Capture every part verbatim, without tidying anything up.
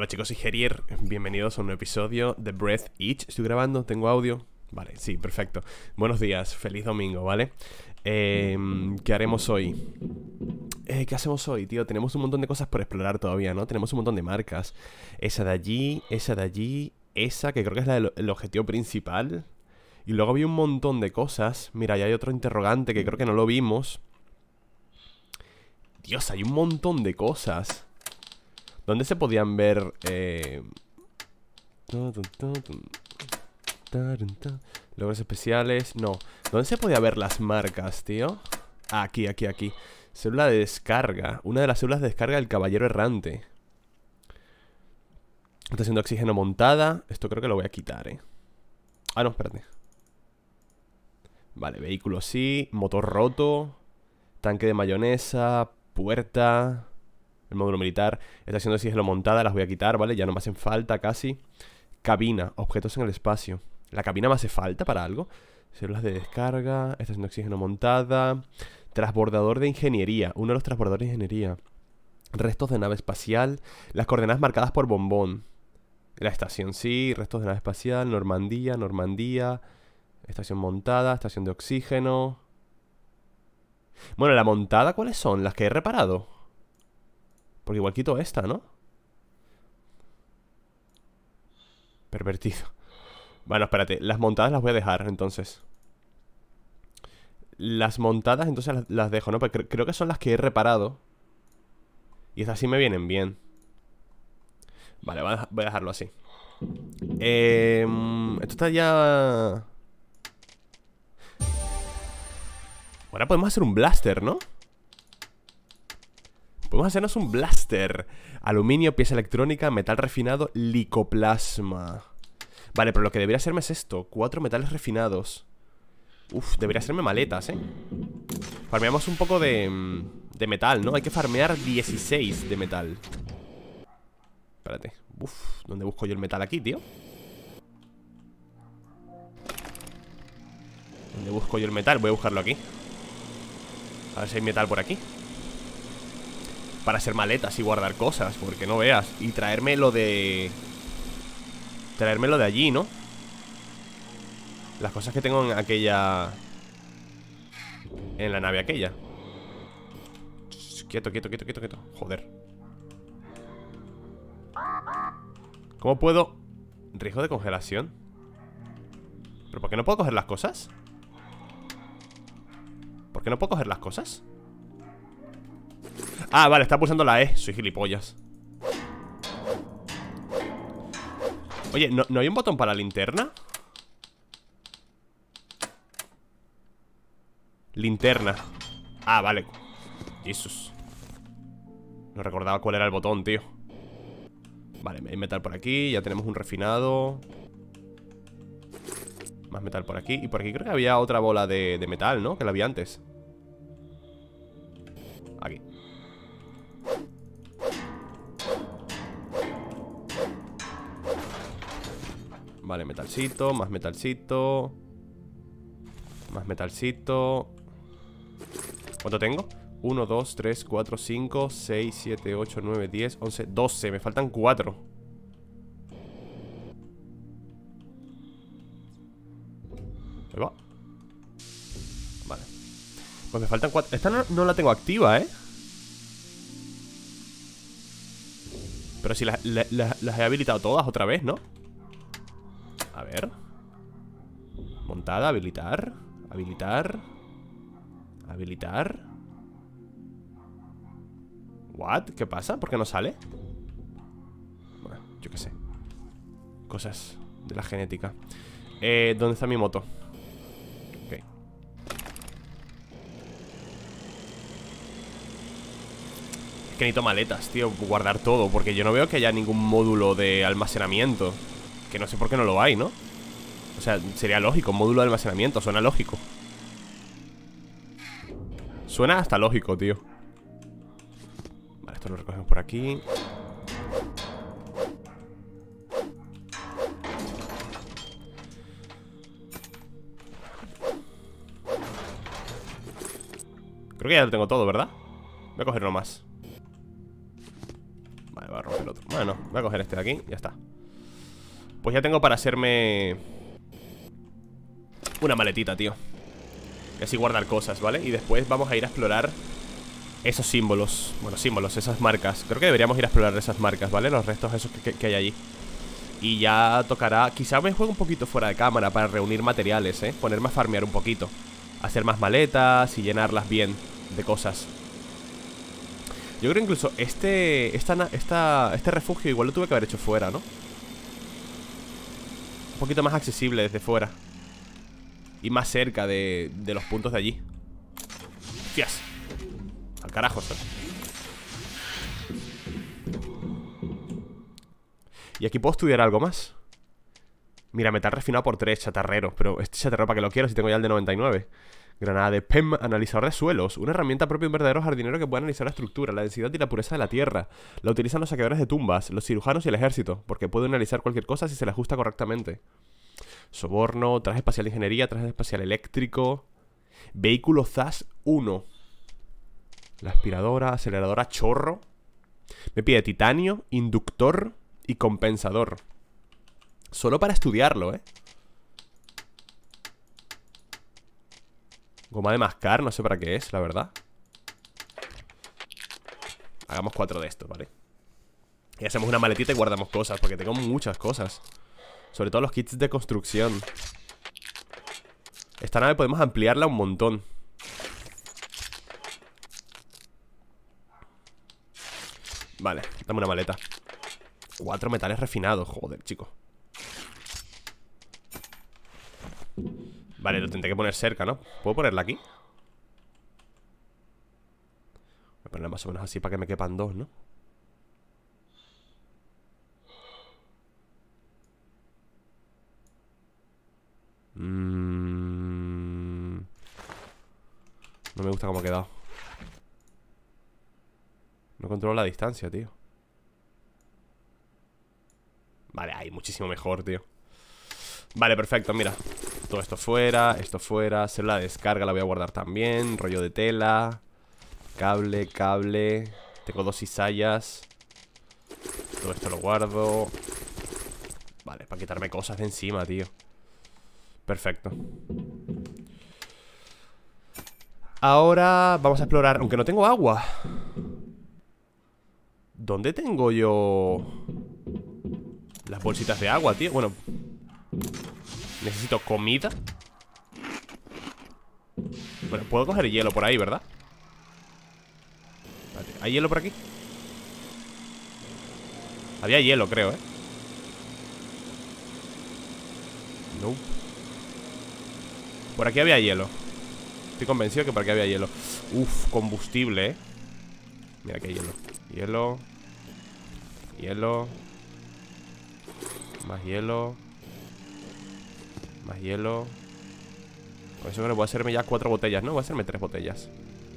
Hola chicos, soy Gerier, bienvenidos a un nuevo episodio de Breath Each. ¿Estoy grabando? ¿Tengo audio? Vale, sí, perfecto. Buenos días, feliz domingo, ¿vale? Eh, ¿Qué haremos hoy? Eh, ¿Qué hacemos hoy, tío? Tenemos un montón de cosas por explorar todavía, ¿no? Tenemos un montón de marcas. Esa de allí, esa de allí, esa que creo que es la del, el objetivo principal. Y luego había un montón de cosas. Mira, ya hay otro interrogante que creo que no lo vimos. Dios, hay un montón de cosas. ¿Dónde se podían ver? Eh... Logros especiales. No. ¿Dónde se podía ver las marcas, tío? Ah, aquí, aquí, aquí. Célula de descarga. Una de las células de descarga del caballero errante. Estación de oxígeno montada. Esto creo que lo voy a quitar, eh. Ah, no, espérate. Vale, vehículo sí. Motor roto. Tanque de mayonesa. Puerta. El módulo militar. Estación de oxígeno montada. Las voy a quitar, ¿vale? Ya no me hacen falta casi. Cabina. Objetos en el espacio. ¿La cabina me hace falta para algo? Células de descarga. Estación de oxígeno montada. Transbordador de ingeniería. Uno de los transbordadores de ingeniería. Restos de nave espacial. Las coordenadas marcadas por bombón. La estación sí. Restos de nave espacial. Normandía. Normandía. Estación montada. Estación de oxígeno. Bueno, la montada, ¿cuáles son? Las que he reparado. Porque igual quito esta, ¿no? Pervertido. Bueno, espérate. Las montadas las voy a dejar, entonces. Las montadas, entonces las, las dejo, ¿no? Porque creo que son las que he reparado. Y estas sí me vienen bien. Vale, voy a, voy a dejarlo así. Eh, esto está ya... Ahora podemos hacer un blaster, ¿no? Podemos hacernos un blaster. Aluminio, pieza electrónica, metal refinado, licoplasma. Vale, pero lo que debería hacerme es esto. Cuatro metales refinados. Uf, debería hacerme maletas, ¿eh? Farmeamos un poco de, de metal, ¿no? Hay que farmear dieciséis de metal. Espérate. Uf, ¿dónde busco yo el metal aquí, tío? ¿Dónde busco yo el metal? Voy a buscarlo aquí. A ver si hay metal por aquí. Para hacer maletas y guardar cosas, porque no veas. Y traerme lo de... Traerme lo de allí, ¿no? Las cosas que tengo en aquella... En la nave aquella. Quieto, quieto, quieto, quieto, quieto. Joder. ¿Cómo puedo...? ¿Riesgo de congelación? ¿Pero por qué no puedo coger las cosas? ¿Por qué no puedo coger las cosas? Ah, vale, está pulsando la E. Soy gilipollas. Oye, ¿no, ¿no hay un botón para la linterna? Linterna. Ah, vale. Jesús. No recordaba cuál era el botón, tío. Vale, hay metal por aquí. Ya tenemos un refinado. Más metal por aquí. Y por aquí creo que había otra bola de, de metal, ¿no? Que la había antes. Aquí. Vale, metalcito, más metalcito. Más metalcito. ¿Cuánto tengo? uno, dos, tres, cuatro, cinco, seis, siete, ocho, nueve, diez, once, doce. Me faltan cuatro. Ahí va. Vale. Pues me faltan cuatro. Esta no, no la tengo activa, ¿eh? Pero si las, las, las he habilitado todas otra vez, ¿no? A ver. Montada, habilitar. Habilitar. Habilitar. ¿What? ¿Qué pasa? ¿Por qué no sale? Bueno, yo qué sé. Cosas de la genética. eh, ¿Dónde está mi moto? Ok. Es que necesito maletas, tío. Guardar todo. Porque yo no veo que haya ningún módulo de almacenamiento. Que no sé por qué no lo hay, ¿no? O sea, sería lógico, módulo de almacenamiento, suena lógico. Suena hasta lógico, tío. Vale, esto lo recogemos por aquí. Creo que ya lo tengo todo, ¿verdad? Voy a cogerlo más. Vale, voy a romper el otro. Bueno, voy a coger este de aquí, ya está. Pues ya tengo para hacerme una maletita, tío. Y así guardar cosas, ¿vale? Y después vamos a ir a explorar esos símbolos. Bueno, símbolos, esas marcas. Creo que deberíamos ir a explorar esas marcas, ¿vale? Los restos esos que, que, que hay allí. Y ya tocará... Quizá me juegue un poquito fuera de cámara para reunir materiales, ¿eh? Ponerme a farmear un poquito. Hacer más maletas y llenarlas bien de cosas. Yo creo incluso este esta, esta, este refugio igual lo tuve que haber hecho fuera, ¿no? Un poquito más accesible desde fuera. Y más cerca de, de los puntos de allí. ¡Hostias! Al carajo, ¿sabes? Y aquí puedo estudiar algo más. Mira, metal refinado por tres, chatarrero. Pero este chatarrero, ¿para qué lo quiero si tengo ya el de noventa y nueve? Granada de P E M, analizador de suelos. Una herramienta propia de un verdadero jardinero que puede analizar la estructura, la densidad y la pureza de la tierra. La utilizan los saqueadores de tumbas, los cirujanos y el ejército, porque puede analizar cualquier cosa si se le ajusta correctamente. Soborno, traje espacial de ingeniería, traje espacial eléctrico. Vehículo Z A S uno. La aspiradora, aceleradora chorro. Me pide titanio, inductor y compensador. Solo para estudiarlo, ¿eh? Goma de mascar, no sé para qué es, la verdad. Hagamos cuatro de estos, ¿vale? Y hacemos una maletita y guardamos cosas, porque tengo muchas cosas. Sobre todo los kits de construcción. Esta nave podemos ampliarla un montón. Vale, dame una maleta. Cuatro metales refinados, joder, chico. Vale, lo tendré que poner cerca, ¿no? ¿Puedo ponerla aquí? Voy a ponerla más o menos así para que me quepan dos, ¿no? Mm... No me gusta cómo ha quedado. No controlo la distancia, tío. Vale, ahí, muchísimo mejor, tío. Vale, perfecto, mira. Todo esto fuera, esto fuera. Célula de descarga la voy a guardar también. Rollo de tela. Cable, cable. Tengo dos cizallas. Todo esto lo guardo. Vale, para quitarme cosas de encima, tío. Perfecto. Ahora vamos a explorar, aunque no tengo agua. ¿Dónde tengo yo las bolsitas de agua, tío? Bueno, necesito comida. Bueno, puedo coger hielo por ahí, ¿verdad? Espérate, ¿hay hielo por aquí? Había hielo, creo, ¿eh? No. Por aquí había hielo. Estoy convencido que por aquí había hielo. Uf, combustible, ¿eh? Mira que hay hielo. Hielo. Hielo. Más hielo. Más hielo. Con eso que no voy a hacerme ya cuatro botellas, ¿no? Voy a hacerme tres botellas.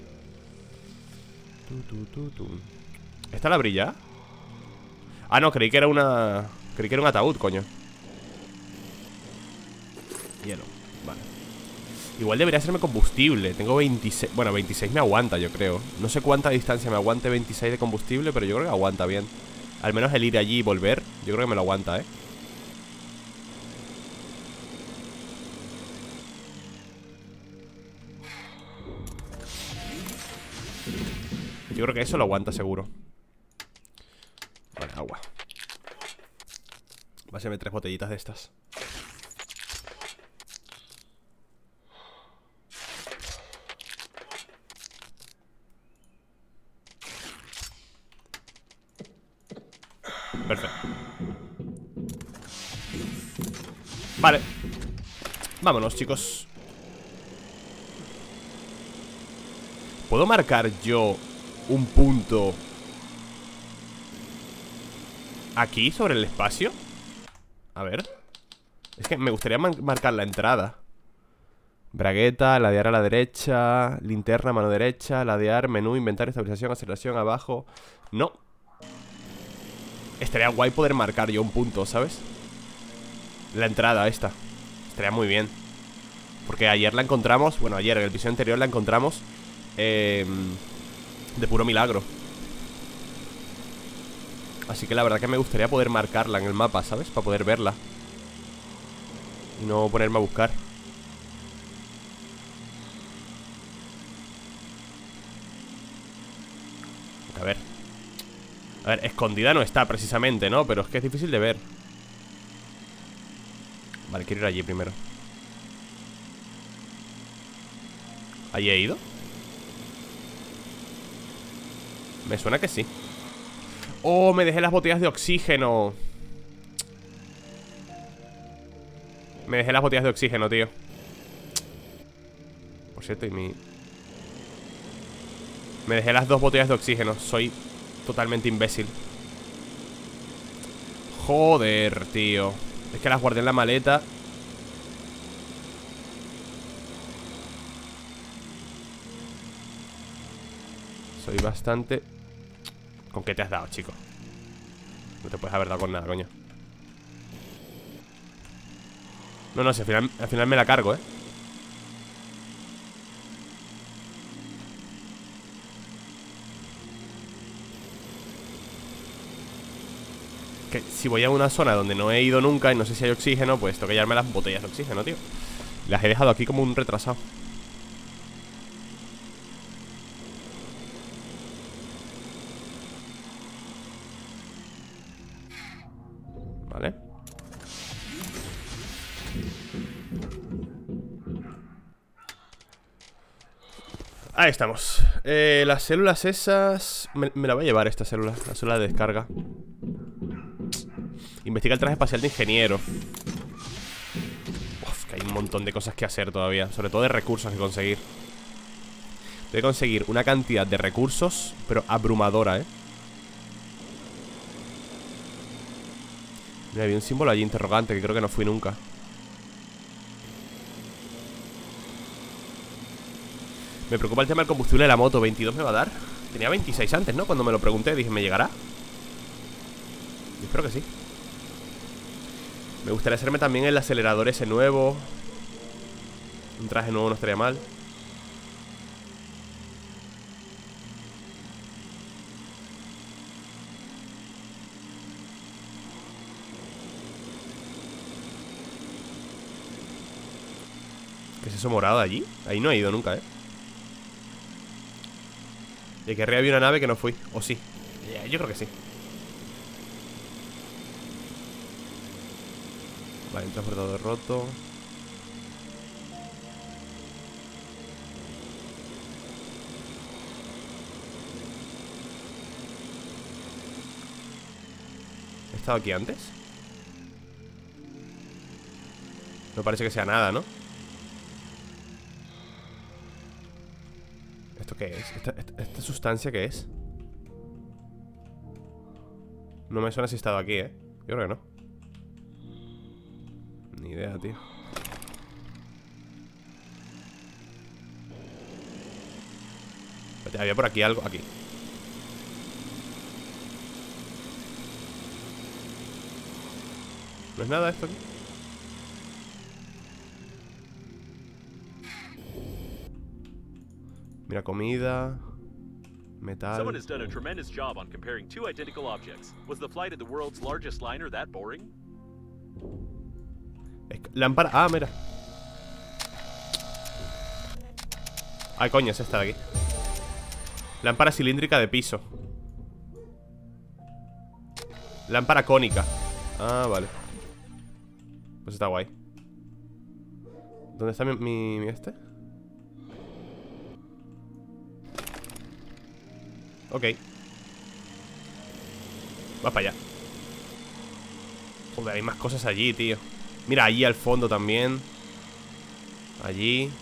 Tu, tu, tu, tu. ¿Esta la brilla? Ah, no, creí que era una... Creí que era un ataúd, coño. Hielo, vale. Igual debería hacerme combustible. Tengo veintiséis, bueno, veintiséis me aguanta, yo creo. No sé cuánta distancia me aguante veintiséis de combustible, pero yo creo que aguanta bien. Al menos el ir allí y volver, yo creo que me lo aguanta, ¿eh? Yo creo que eso lo aguanta seguro. Vale, agua. Va a serme tres botellitas de estas. Perfecto. Vale. Vámonos, chicos. ¿Puedo marcar yo un punto aquí sobre el espacio? A ver. Es que me gustaría marcar la entrada. Bragueta, ladear a la derecha. Linterna, mano derecha. Ladear, menú, inventario, estabilización, aceleración, abajo. No. Estaría guay poder marcar yo un punto, ¿sabes? La entrada esta. Estaría muy bien. Porque ayer la encontramos. Bueno, ayer en el episodio anterior la encontramos eh, de puro milagro. Así que la verdad que me gustaría poder marcarla en el mapa, ¿sabes? Para poder verla y no ponerme a buscar. A ver. A ver, escondida no está precisamente, ¿no? Pero es que es difícil de ver. Vale, quiero ir allí primero. ¿Allí he ido? Me suena que sí. Oh, me dejé las botellas de oxígeno. Me dejé las botellas de oxígeno, tío. Por cierto, y mi... Me dejé las dos botellas de oxígeno. Soy totalmente imbécil. Joder, tío. Es que las guardé en la maleta. Soy bastante... ¿Con qué te has dado, chico? No te puedes haber dado con nada, coño. No, no, si al final, al final me la cargo, ¿eh? Que si voy a una zona donde no he ido nunca y no sé si hay oxígeno, pues tengo que llevarme las botellas de oxígeno, tío. Las he dejado aquí como un retrasado. Vale. Ahí estamos. eh, Las células esas me, me la voy a llevar esta célula. La célula de descarga. Investiga el traje espacial de ingeniero. Uf, que hay un montón de cosas que hacer todavía. Sobre todo de recursos que conseguir. Tengo que conseguir una cantidad de recursos, pero abrumadora, ¿eh? Mira, había un símbolo allí interrogante que creo que no fui nunca. Me preocupa el tema del combustible de la moto. ¿veintidós me va a dar? Tenía veintiséis antes, ¿no? Cuando me lo pregunté dije, ¿me llegará? Yo espero que sí. Me gustaría hacerme también el acelerador ese nuevo. Un traje nuevo no estaría mal. ¿Qué es eso morado allí? Ahí no he ido nunca, ¿eh? Y que arriba había una nave que no fui. ¿O sí? Yo creo que sí. Vale, un transportador roto. ¿He estado aquí antes? No parece que sea nada, ¿no? ¿Esto qué es? ¿Esta, esta, esta sustancia qué es? No me suena si he estado aquí, ¿eh? Yo creo que no. Ni idea, tío. Había por aquí algo. Aquí. ¿No es nada esto aquí? Mira, comida. Metal. Someone has done a tremendous job on comparing two identical objects. Was the flight of the world's largest liner that boring? Lámpara. Ah, mira. Ay, coño, es esta de aquí. Lámpara cilíndrica de piso. Lámpara cónica. Ah, vale. Pues está guay. ¿Dónde está mi, mi, mi este? Ok. Va para allá. Joder, hay más cosas allí, tío. Mira, allí al fondo también. Allí.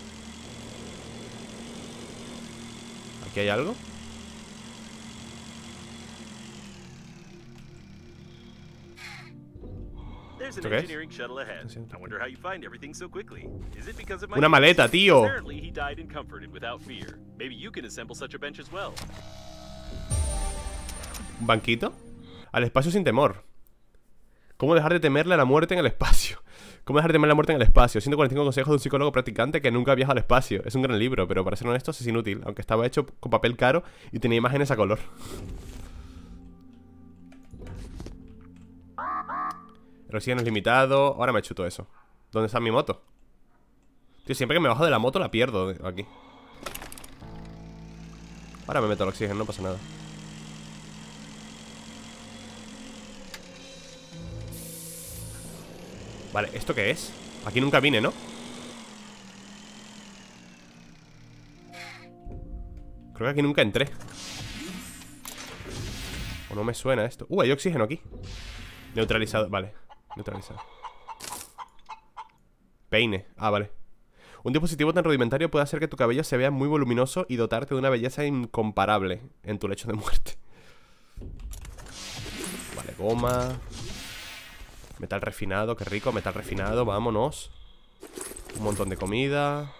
¿Aquí hay algo? ¿Esto qué es? Una maleta, tío. ¿Un banquito? Al espacio sin temor. ¿Cómo dejar de temerle a la muerte en el espacio? ¿Cómo dejar de temerle a la muerte en el espacio? ciento cuarenta y cinco consejos de un psicólogo practicante que nunca ha viajado al espacio. Es un gran libro, pero para ser honesto es inútil. Aunque estaba hecho con papel caro y tenía imágenes a color. El oxígeno es limitado. Ahora me chuto eso. ¿Dónde está mi moto? Tío, siempre que me bajo de la moto la pierdo aquí. Ahora me meto el oxígeno, no pasa nada. Vale, ¿esto qué es? Aquí nunca vine, ¿no? Creo que aquí nunca entré. O no me suena esto. Uh, hay oxígeno aquí. Neutralizado, vale. Neutralizado. Peine, ah, vale. Un dispositivo tan rudimentario puede hacer que tu cabello se vea muy voluminoso y dotarte de una belleza incomparable en tu lecho de muerte. Vale, goma. Metal refinado, qué rico, metal refinado, vámonos. Un montón de comida.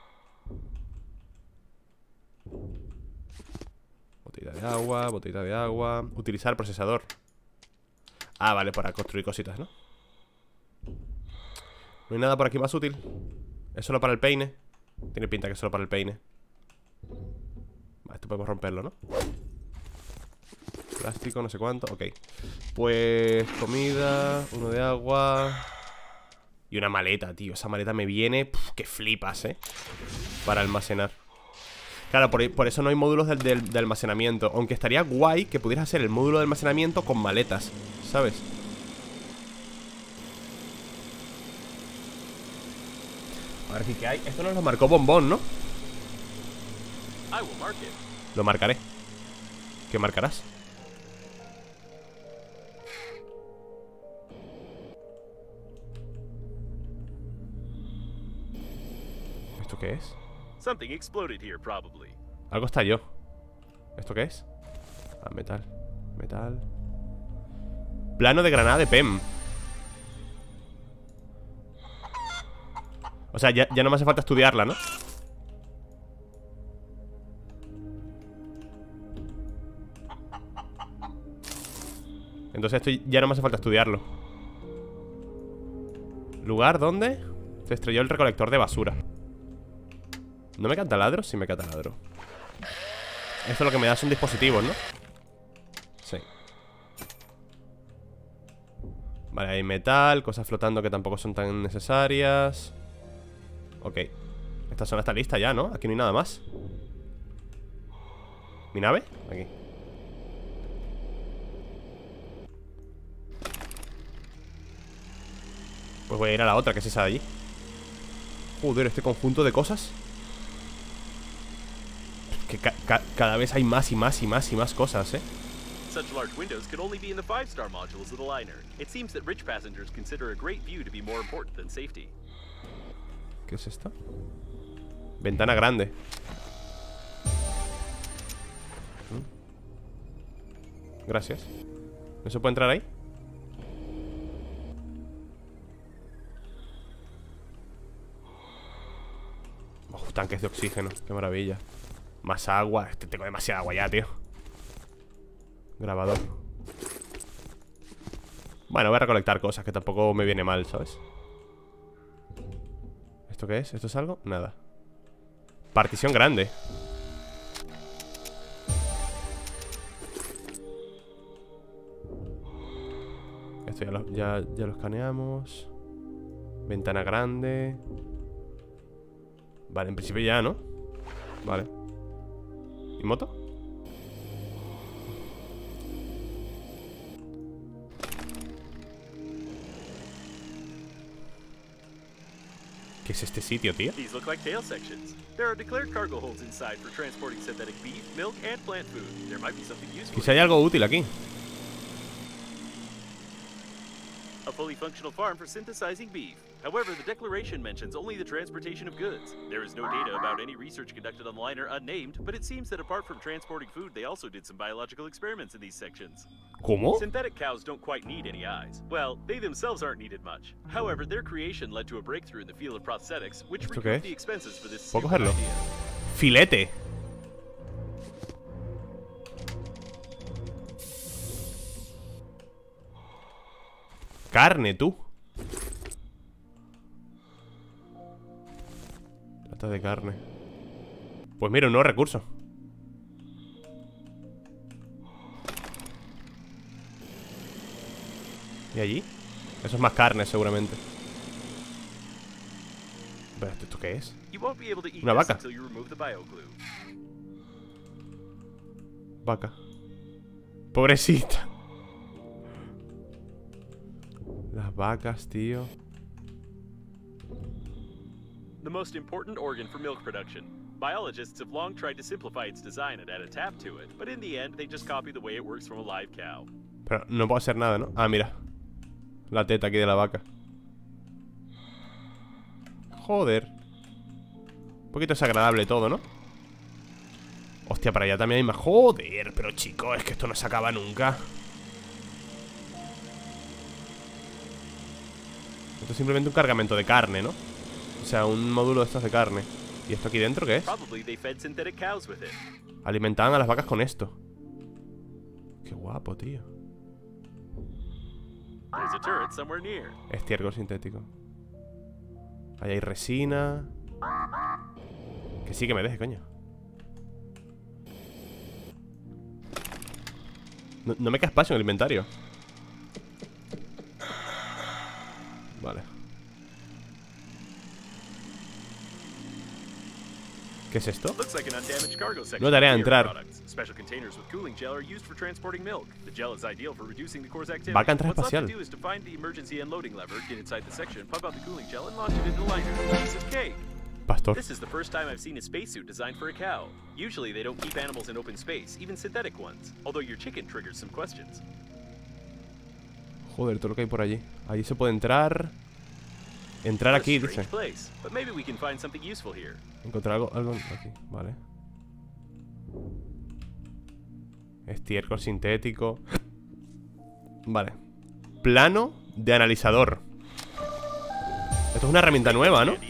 Botella de agua, botella de agua. Utilizar procesador. Ah, vale, para construir cositas, ¿no? No hay nada por aquí más útil. Es solo para el peine. Tiene pinta que es solo para el peine. Vale, esto podemos romperlo, ¿no? Plástico, no sé cuánto, ok. Pues comida, uno de agua. Y una maleta, tío. Esa maleta me viene, puf, que flipas, ¿eh? Para almacenar. Claro, por, por eso no hay módulos de, de, de almacenamiento. Aunque estaría guay que pudieras hacer el módulo de almacenamiento con maletas, ¿sabes? A ver, ¿qué hay? Esto nos lo marcó Bombón, ¿no? Lo marcaré. ¿Qué marcarás? ¿Esto qué es? Something exploded here, probably. Algo estalló. ¿Esto qué es? Ah, metal. Metal. Plano de granada de P E M. O sea, ya, ya no me hace falta estudiarla, ¿no? Entonces esto ya no me hace falta estudiarlo. ¿Lugar dónde? Se estrelló el recolector de basura. ¿No me canta ladro? Sí me canta ladro. Esto lo que me da son dispositivos, ¿no? Sí. Vale, hay metal, cosas flotando que tampoco son tan necesarias. Ok. Esta zona está lista ya, ¿no? Aquí no hay nada más. ¿Mi nave? Aquí. Pues voy a ir a la otra, que es esa de allí. Joder, este conjunto de cosas. Que ca ca cada vez hay más y más y más y más cosas, ¿eh? Such large windows could only be in the five-star modules of the liner. It seems that rich passengers consider a great view to be more important than safety. ¿Qué es esto? Ventana grande. Gracias. ¿No se puede entrar ahí? Uf, tanques de oxígeno, qué maravilla. Más agua, este tengo demasiada agua ya, tío. Grabador. Bueno, voy a recolectar cosas, que tampoco me viene mal, ¿sabes? ¿Esto qué es? ¿Esto es algo? Nada. Partición grande. Esto ya lo, ya, ya lo escaneamos. Ventana grande. Vale, en principio ya, ¿no? Vale. ¿Y moto? ¿Qué es este sitio, tío? These look like tail sections. There are declared cargo holds inside for transporting synthetic beef, milk, and plant food. There might be something useful. Quizá hay algo útil aquí. A fully functional farm for synthesizing beef. However, the declaration mentions only the transportation of goods. There is no data about any research conducted on the liner unnamed, but it seems that apart from transporting food, they also did some biological experiments in these sections. ¿Cómo? Synthetic cows don't quite need any eyes. Well, they themselves aren't needed much. However, their creation led to a breakthrough in the field of prosthetics, which ¿Esto qué recouped es? the expenses for this ¿Puedo stupid cogerlo? idea. Filete. Carne, tú. Trata de carne. Pues mira, un nuevo recurso. ¿Y allí? Eso es más carne, seguramente. ¿Pero esto, esto qué es? Una vaca. Vaca. Pobrecita. Las vacas, tío. The most important organ for milk production. Biologists have long tried to simplify its design and add a tap to it, but in the end, they just copy the way it works from a live cow. Pero no puedo hacer nada, ¿no? Ah, mira. La teta aquí de la vaca. Joder. Un poquito desagradable todo, ¿no? Hostia, para allá también hay más. Joder, pero chicos, es que esto no se acaba nunca. Esto es simplemente un cargamento de carne, ¿no? O sea, un módulo de estos de carne. ¿Y esto aquí dentro qué es? Alimentaban a las vacas con esto. Qué guapo, tío. Estiércol sintético. Ahí hay resina. Que sí, que me deje, coño. No, no me queda espacio en el inventario. Vale. ¿Qué es esto? No daré a entrar. Vaca entra espacial. Pastor. This is the first time I've seen a spacesuit designed for a cow. Usually they don't keep animals in open space, even synthetic ones. Although your chicken triggers some questions. Joder, todo lo que hay por allí. Allí se puede entrar. Entrar aquí, dice. Encontrar algo, algo aquí, vale. Estiércol sintético. Vale. Plano de analizador. Esto es una herramienta nueva, ¿no?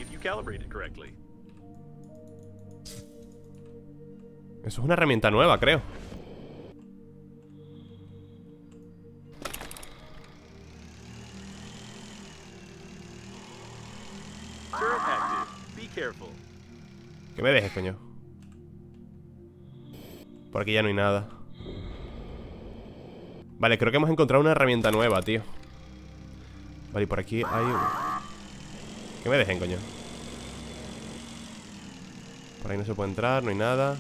Eso es una herramienta nueva, creo. Que me dejes, coño. Por aquí ya no hay nada. Vale, creo que hemos encontrado una herramienta nueva, tío. Vale, y por aquí hay un... Que me dejen, coño. Por ahí no se puede entrar, no hay nada.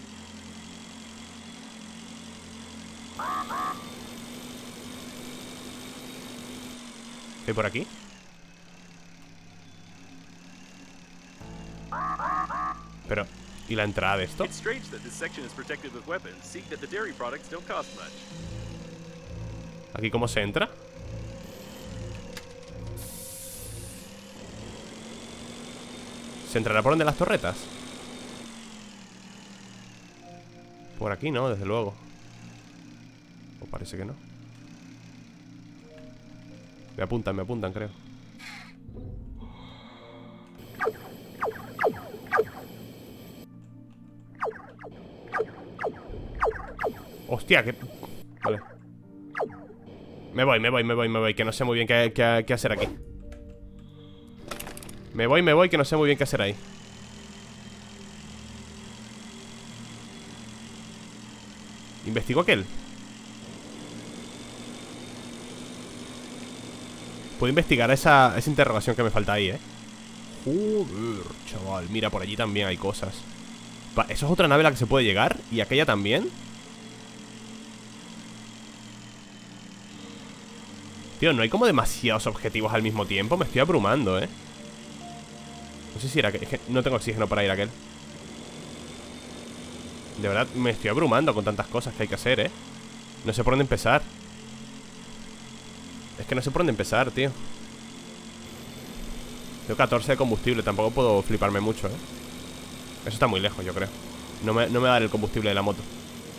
¿Qué hay por aquí? Pero, ¿y la entrada de esto? ¿Aquí cómo se entra? ¿Se entrará por donde las torretas? Por aquí no, desde luego. O parece que no. Me apuntan, me apuntan, creo. Hostia, que... Vale. Me voy, me voy, me voy, me voy. Que no sé muy bien qué, qué, qué hacer aquí. Me voy, me voy, que no sé muy bien qué hacer ahí. ¿Investigo aquel? Puedo investigar esa, esa interrogación que me falta ahí, eh. Joder, chaval. Mira, por allí también hay cosas. Va, ¿eso es otra nave a la que se puede llegar? ¿Y aquella también? Tío, no hay como demasiados objetivos al mismo tiempo. Me estoy abrumando, eh. No sé si era que... Es que no tengo oxígeno para ir a aquel. De verdad, me estoy abrumando con tantas cosas que hay que hacer, eh. No sé por dónde empezar. Es que no sé por dónde empezar, tío. Tengo catorce de combustible. Tampoco puedo fliparme mucho, eh. Eso está muy lejos, yo creo. No me, no me va a dar el combustible de la moto.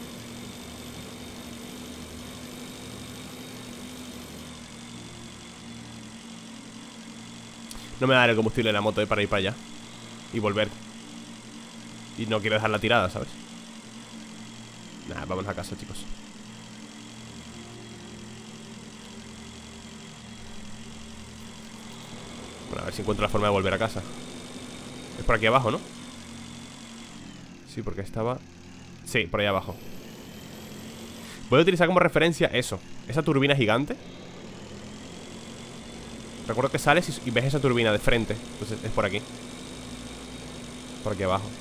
No me va a dar el combustible de la moto, eh, para ir para allá y volver. Y no quiero dejarla tirada, ¿sabes? Nah, vamos a casa, chicos. Bueno, a ver si encuentro la forma de volver a casa. Es por aquí abajo, ¿no? Sí, porque estaba... Sí, por ahí abajo. Voy a utilizar como referencia eso. Esa turbina gigante. Recuerdo que sales y, y ves esa turbina de frente. Entonces es por aquí. Por aquí abajo.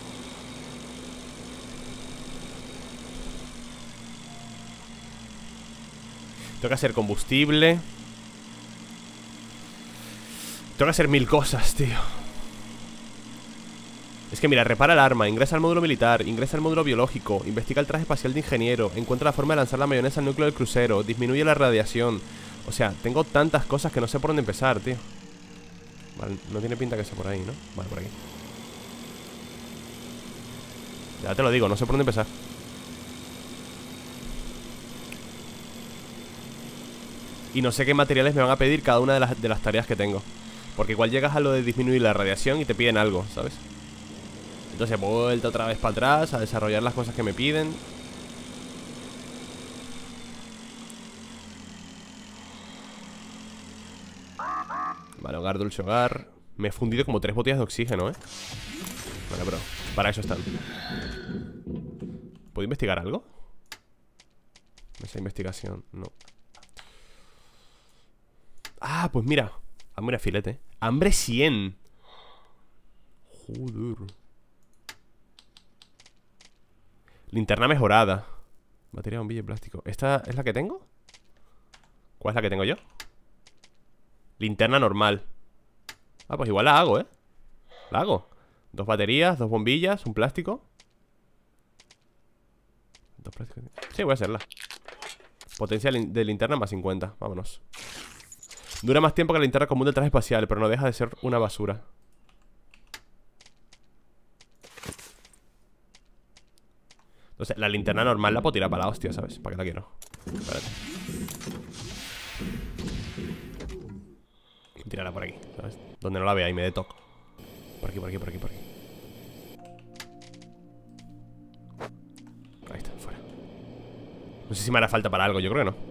Tengo que hacer combustible. Tengo que hacer mil cosas, tío. Es que mira, repara el arma, ingresa al módulo militar, ingresa al módulo biológico, investiga el traje espacial de ingeniero, encuentra la forma de lanzar la mayonesa al núcleo del crucero, disminuye la radiación. O sea, tengo tantas cosas que no sé por dónde empezar, tío. Vale, no tiene pinta que sea por ahí, ¿no? Vale, por aquí. Ya te lo digo, no sé por dónde empezar. Y no sé qué materiales me van a pedir cada una de las, de las tareas que tengo. Porque igual llegas a lo de disminuir la radiación y te piden algo, ¿sabes? Entonces he vuelto otra vez para atrás a desarrollar las cosas que me piden. Vale, hogar, dulce hogar. Me he fundido como tres botellas de oxígeno, ¿eh? Vale, bro, para eso están. ¿Puedo investigar algo? Esa investigación, no. Ah, pues mira. Hambre filete. Hambre cien. Joder. Linterna mejorada. Batería, bombilla y plástico. ¿Esta es la que tengo? ¿Cuál es la que tengo yo? Linterna normal. Ah, pues igual la hago, ¿eh? La hago. Dos baterías, dos bombillas, un plástico. Dos plásticos. Sí, voy a hacerla. Potencia de linterna más cincuenta. Vámonos. Dura más tiempo que la linterna común del traje espacial, pero no deja de ser una basura. Entonces, la linterna normal la puedo tirar para la hostia, ¿sabes? ¿Para qué la quiero? Espérate. Tirarla por aquí, ¿sabes? Donde no la vea y me dé toque. Por aquí, por aquí, por aquí, por aquí. Ahí está, fuera. No sé si me hará falta para algo, yo creo que no.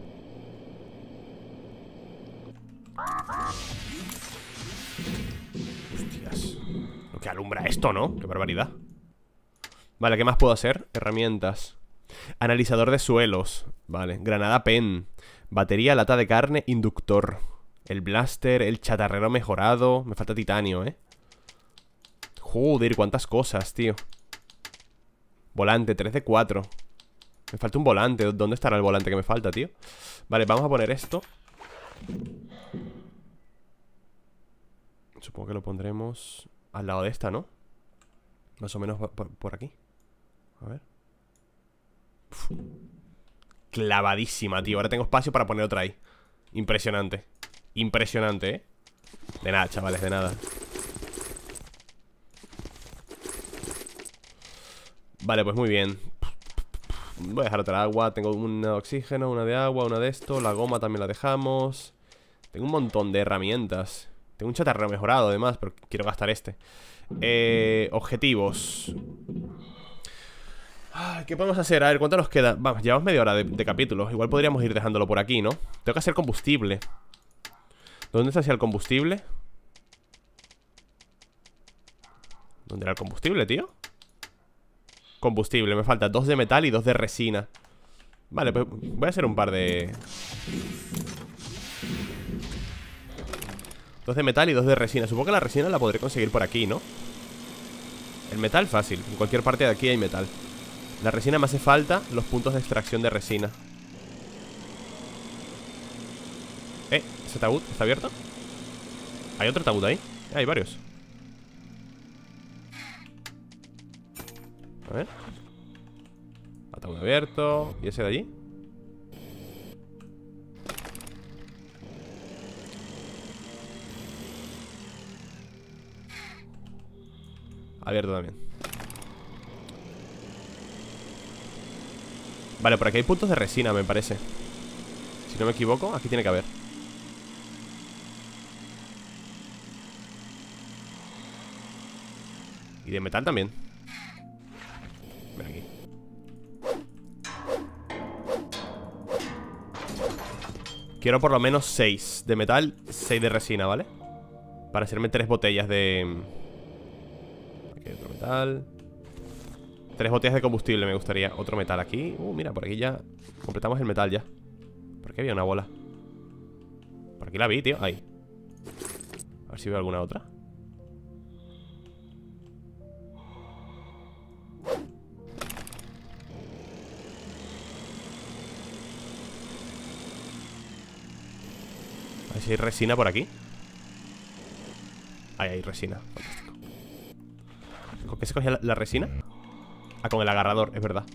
Hostias. Lo que alumbra esto, ¿no? Qué barbaridad. Vale, ¿qué más puedo hacer? Herramientas. Analizador de suelos. Vale, granada pen. Batería, lata de carne, inductor. El blaster, el chatarrero mejorado. Me falta titanio, ¿eh? Joder, cuántas cosas, tío. Volante, tres de cuatro. Me falta un volante. ¿Dónde estará el volante que me falta, tío? Vale, vamos a poner esto. Supongo que lo pondremos al lado de esta, ¿no? Más o menos por, por aquí. A ver. Uf. Clavadísima, tío. Ahora tengo espacio para poner otra ahí. Impresionante. Impresionante, ¿eh? De nada, chavales, de nada. Vale, pues muy bien. Voy a dejar otra agua. Tengo una de oxígeno, una de agua, una de esto. La goma también la dejamos. Tengo un montón de herramientas. Tengo un chatarrero mejorado además, pero quiero gastar este. Eh, objetivos. Ay, ¿qué podemos hacer? A ver, ¿cuánto nos queda? Vamos, llevamos media hora de, de capítulo. Igual podríamos ir dejándolo por aquí, ¿no? Tengo que hacer combustible. ¿Dónde está hacia el combustible? ¿Dónde era el combustible, tío? Combustible, me falta dos de metal y dos de resina. Vale, pues voy a hacer un par de... Dos de metal y dos de resina. Supongo que la resina la podré conseguir por aquí, ¿no? El metal fácil. En cualquier parte de aquí hay metal. La resina me hace falta los puntos de extracción de resina. Eh, ¿ese ataúd está abierto? ¿Hay otro ataúd ahí? Eh, hay varios. A ver. Ataúd abierto. ¿Y ese de allí? Abierto también. Vale, por aquí hay puntos de resina, me parece. Si no me equivoco, aquí tiene que haber. Y de metal también. Ven aquí. Quiero por lo menos seis de metal, seis de resina, ¿vale? Para hacerme tres botellas de... Aquí hay otro metal. Tres botellas de combustible me gustaría. Otro metal aquí. Uh, mira, por aquí ya completamos el metal ya. Por aquí había una bola. Por aquí la vi, tío. Ahí. ver si veo alguna otra. A ver si hay resina por aquí. Ahí hay resina, fantástico. ¿Con qué se cogía la, la resina? Ah, con el agarrador, es verdad.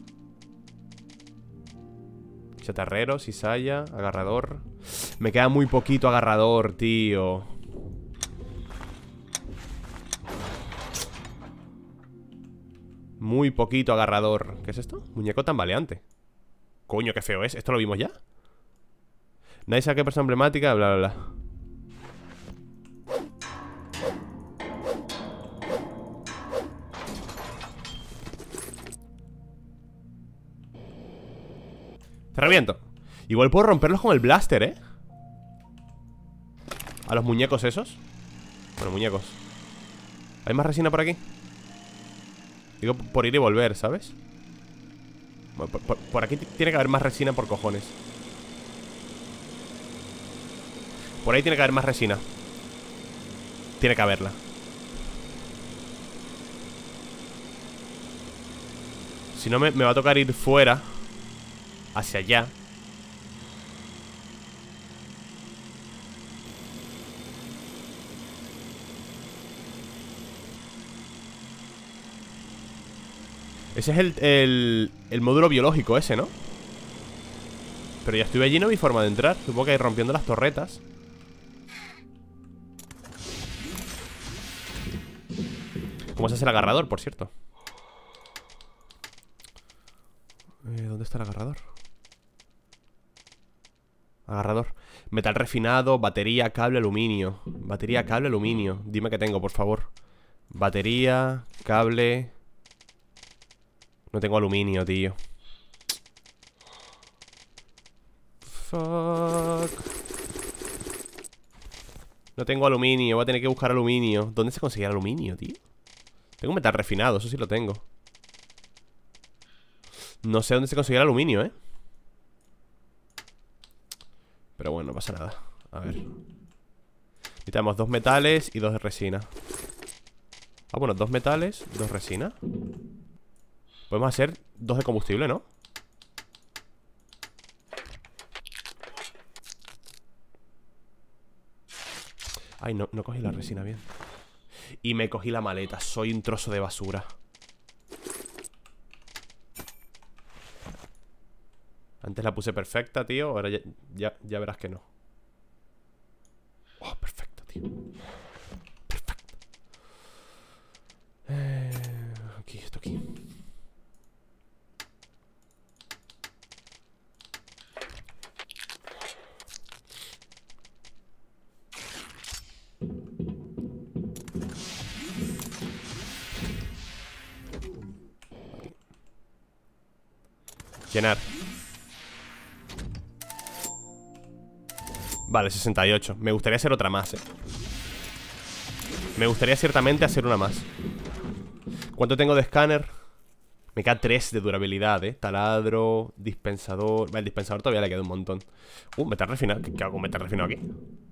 Chatarrero, cizalla, agarrador. Me queda muy poquito agarrador, tío. Muy poquito agarrador. ¿Qué es esto? Muñeco tambaleante. Coño, qué feo es. ¿Esto lo vimos ya? Nadie sabe qué persona emblemática, bla, bla, bla. Te reviento. Igual puedo romperlos con el blaster, ¿eh? A los muñecos esos. Bueno, muñecos. ¿Hay más resina por aquí? Digo, por ir y volver, ¿sabes? Bueno, por, por, por aquí tiene que haber más resina por cojones. Por ahí tiene que haber más resina. Tiene que haberla. Si no, me, me va a tocar ir fuera. Hacia allá. Ese es el, el, el módulo biológico ese, ¿no? Pero ya estuve allí y no vi forma de entrar. Supongo que rompiendo las torretas. ¿Cómo se hace el agarrador, por cierto? Eh, ¿Dónde está el agarrador? Agarrador. Metal refinado, batería, cable, aluminio. Batería, cable, aluminio. Dime qué tengo, por favor. Batería, cable. No tengo aluminio, tío. Fuck. No tengo aluminio, voy a tener que buscar aluminio. ¿Dónde se consigue aluminio, tío? Tengo metal refinado, eso sí lo tengo. No sé dónde se consigue el aluminio, ¿eh? Pero bueno, no pasa nada. A ver. Necesitamos dos metales y dos de resina. Ah, bueno, dos metales, dos resina. Podemos hacer dos de combustible, ¿no? Ay, no, no cogí la resina bien. Y me cogí la maleta. Soy un trozo de basura. Antes la puse perfecta, tío. Ahora ya, ya, ya verás que no. Oh, perfecto, tío. Perfecto. Eh, aquí, esto aquí. Llenar. Vale, sesenta y ocho. Me gustaría hacer otra más, eh. Me gustaría ciertamente hacer una más. ¿Cuánto tengo de escáner? Me queda tres de durabilidad, eh. Taladro, dispensador. Vale, el dispensador todavía le queda un montón. Uh, metal refinado. ¿Qué hago con metal refinado aquí?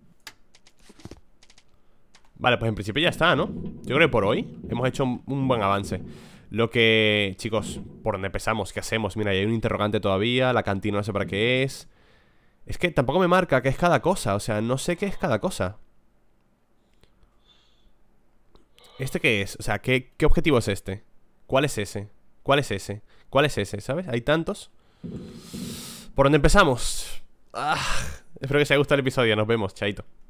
Vale, pues en principio ya está, ¿no? Yo creo que por hoy hemos hecho un, un buen avance. Lo que... Chicos, ¿por dónde empezamos? ¿Qué hacemos? Mira, hay un interrogante todavía. La cantina no sé para qué es. Es que tampoco me marca qué es cada cosa. O sea, no sé qué es cada cosa. ¿Este qué es? O sea, ¿qué, qué objetivo es este? ¿Cuál es ese? ¿Cuál es ese? ¿Cuál es ese? ¿Sabes? Hay tantos. ¿Por dónde empezamos? Ah, espero que os haya gustado el episodio. Nos vemos, chaito.